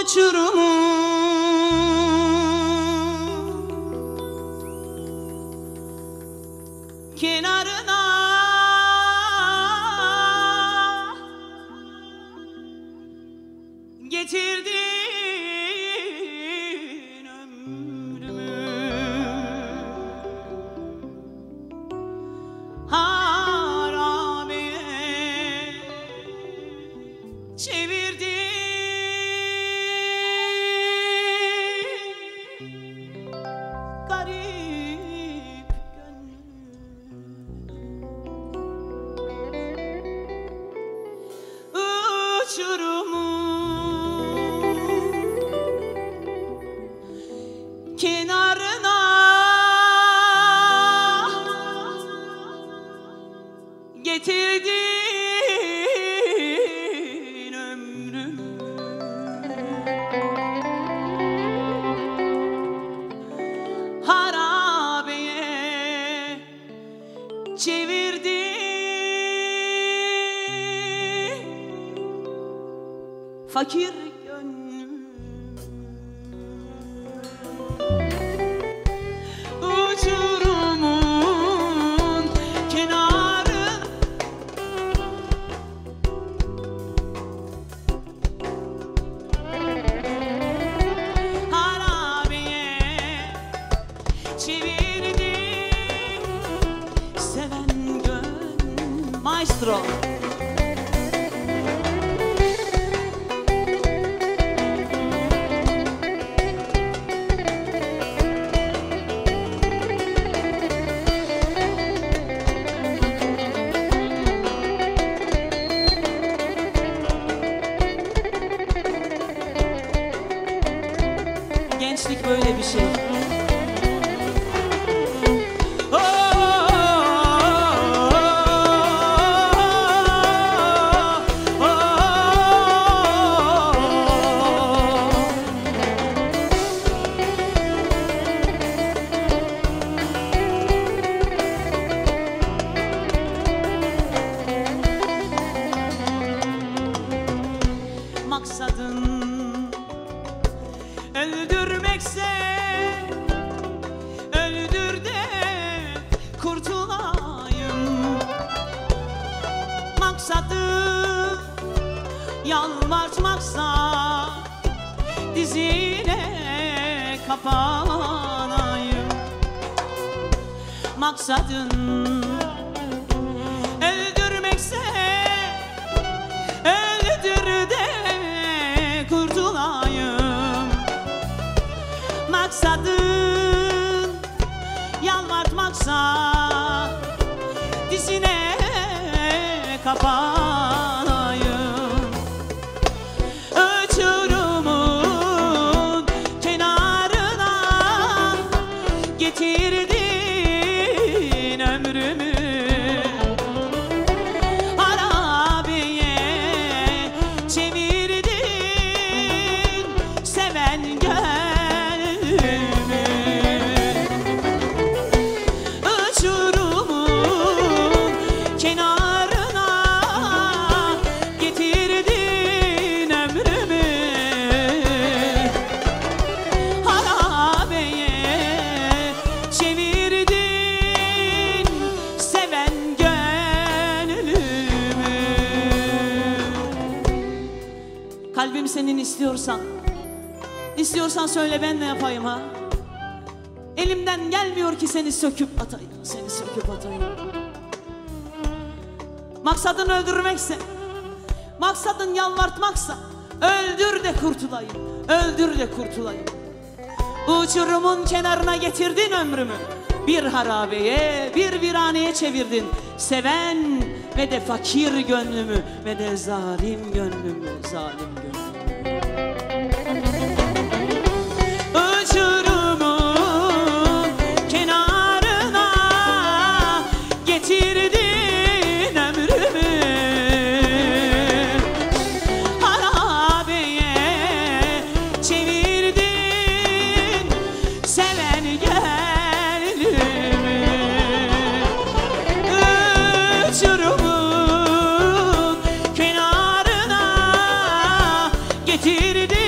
uçurumun kenarına getirdin ömrümü, harabeye çevirdin garip gönlüm. Uçurumun kenarına getirdin ömrümü, harabeye çevirdin fakir gönlüm. Uçurumun kenarı harabeye çevirdin seven gönlüm. Maestro. Gençlik böyle bir şey. Maksadın öldürmekse öldür de kurtulayım. Maksadı yalvartmaksa dizine kapanayım. Maksadın öldürmekse öldür de kurtulayım. Maksadın yalvartmaksa dizine kapanayım. Uçurumun kenarına getirdin ömrümü, harabeye çevirdin seven gönlümü. Uçurumun kenarına getirdin ömrümü, harabeye çevirdin seven gönlümü. Kalbim senin istiyorsan söyle ben ne yapayım ha? Elimden gelmiyor ki seni söküp atayım, seni söküp atayım. Maksadın öldürmekse, maksadın yalvartmaksa öldür de kurtulayım, öldür de kurtulayım. Uçurumun kenarına getirdin ömrümü, bir harabeye, bir viraneye çevirdin seven ve de fakir gönlümü ve de zalim gönlümü, zalim gönlümü. Uçurumun kenarına getirdin ömrümü, harabeye çevirdin seven gönlümü. Uçurumun kenarına getirdin